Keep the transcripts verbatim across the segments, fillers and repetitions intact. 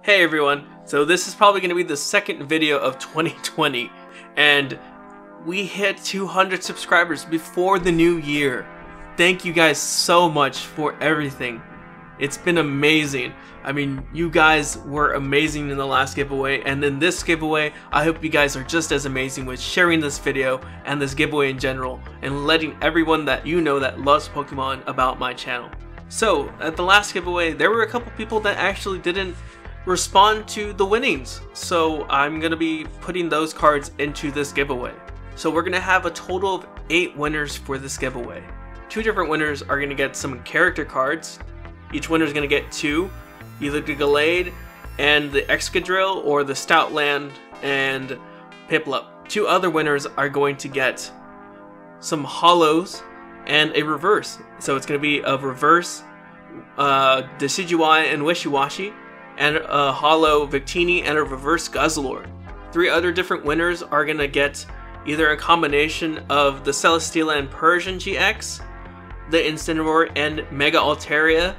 Hey everyone, so this is probably going to be the second video of twenty twenty, and we hit two hundred subscribers before the new year. Thank you guys so much for everything. It's been amazing. I mean, you guys were amazing in the last giveaway, and in this giveaway, I hope you guys are just as amazing with sharing this video and this giveaway in general, and letting everyone that you know that loves Pokemon about my channel. So, at the last giveaway, there were a couple people that actually didn't respond to the winnings, so I'm gonna be putting those cards into this giveaway. So we're gonna have a total of eight winners for this giveaway. Two different winners are gonna get some character cards. Each winner is gonna get two, either the Gallade and the Excadrill, or the Stoutland and Piplup. Two other winners are going to get some Holos and a reverse. So it's gonna be a reverse uh, Decidueye and Wishiwashi, and a Holo Victini, and a reverse Guzzlord. Three other different winners are gonna get either a combination of the Celesteela and Persian G X, the Incineroar and Mega Altaria,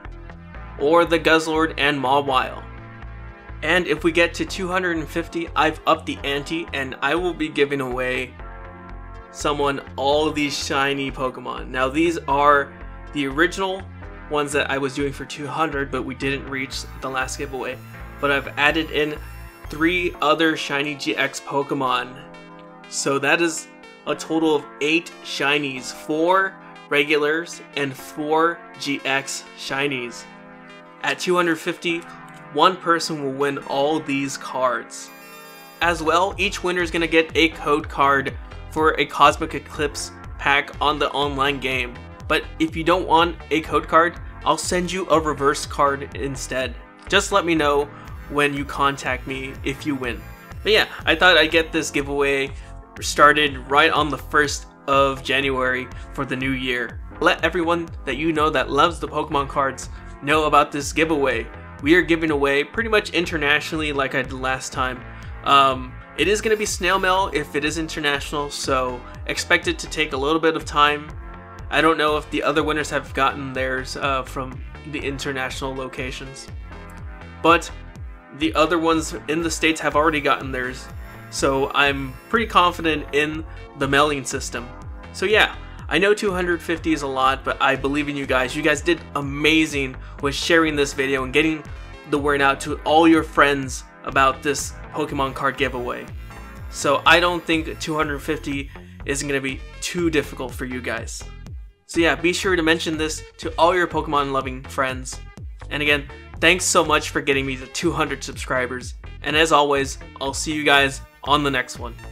or the Guzzlord and Mawile. And if we get to two hundred fifty, I've upped the ante and I will be giving away someone all of these shiny Pokemon. Now these are the original ones that I was doing for two hundred, but we didn't reach the last giveaway. But I've added in three other shiny G X Pokemon. So that is a total of eight shinies, four regulars and four G X shinies. At two hundred fifty, one person will win all these cards. As well, each winner is going to get a code card for a Cosmic Eclipse pack on the online game. But if you don't want a code card, I'll send you a reverse card instead. Just let me know when you contact me if you win. But yeah, I thought I'd get this giveaway started right on the first of January for the new year. Let everyone that you know that loves the Pokemon cards know about this giveaway. We are giving away pretty much internationally like I did last time. Um, it is going to be snail mail if it is international, so expect it to take a little bit of time. I don't know if the other winners have gotten theirs uh, from the international locations, but the other ones in the States have already gotten theirs, so I'm pretty confident in the mailing system. So yeah, I know two hundred fifty is a lot, but I believe in you guys. You guys did amazing with sharing this video and getting the word out to all your friends about this Pokemon card giveaway. So I don't think two hundred fifty isn't going to be too difficult for you guys. So yeah, be sure to mention this to all your Pokemon loving friends. And again, thanks so much for getting me to two hundred subscribers. And as always, I'll see you guys on the next one.